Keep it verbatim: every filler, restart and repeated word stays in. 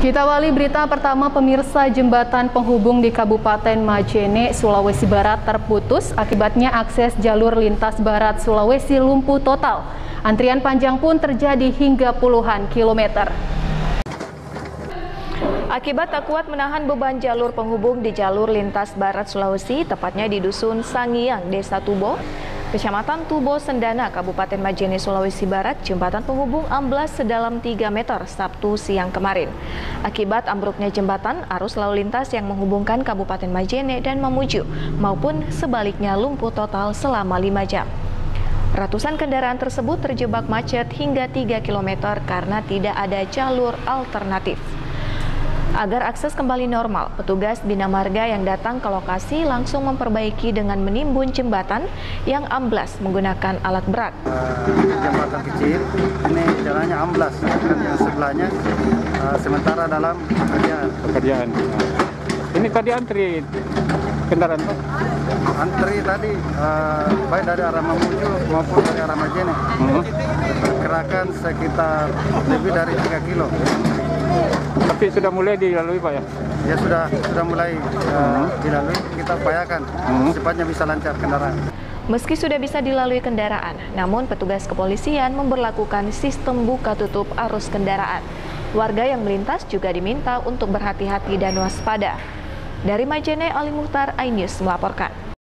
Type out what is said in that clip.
Kita awali berita pertama, pemirsa. Jembatan penghubung di Kabupaten Majene, Sulawesi Barat terputus. Akibatnya akses jalur lintas barat Sulawesi lumpuh total. Antrian panjang pun terjadi hingga puluhan kilometer. Akibat tak kuat menahan beban jalur penghubung di jalur lintas barat Sulawesi, tepatnya di Dusun Sangiang, Desa Tubo, Kecamatan Tubo Sendana, Kabupaten Majene, Sulawesi Barat, jembatan penghubung amblas sedalam tiga meter Sabtu siang kemarin. Akibat ambruknya jembatan, arus lalu lintas yang menghubungkan Kabupaten Majene dan Mamuju maupun sebaliknya lumpuh total selama lima jam. Ratusan kendaraan tersebut terjebak macet hingga tiga kilometer karena tidak ada jalur alternatif. Agar akses kembali normal, petugas Bina Marga yang datang ke lokasi langsung memperbaiki dengan menimbun jembatan yang amblas menggunakan alat berat. Uh, jembatan kecil, ini jalannya amblas, dan yang sebelahnya uh, sementara dalam pekerjaan. pekerjaan. Ini tadi antri kendaraan Pak? Antri tadi, uh, baik dari arah Mamuju maupun dari arah Majene. Hmm. Pergerakan sekitar lebih dari tiga kilo. Tapi sudah mulai dilalui Pak ya? Ya sudah sudah mulai uh, dilalui, kita upayakan hmm. secepatnya bisa lancar kendaraan. Meski sudah bisa dilalui kendaraan, namun petugas kepolisian memberlakukan sistem buka tutup arus kendaraan. Warga yang melintas juga diminta untuk berhati-hati dan waspada. Dari Majene, Ali Muhtar, iNews melaporkan.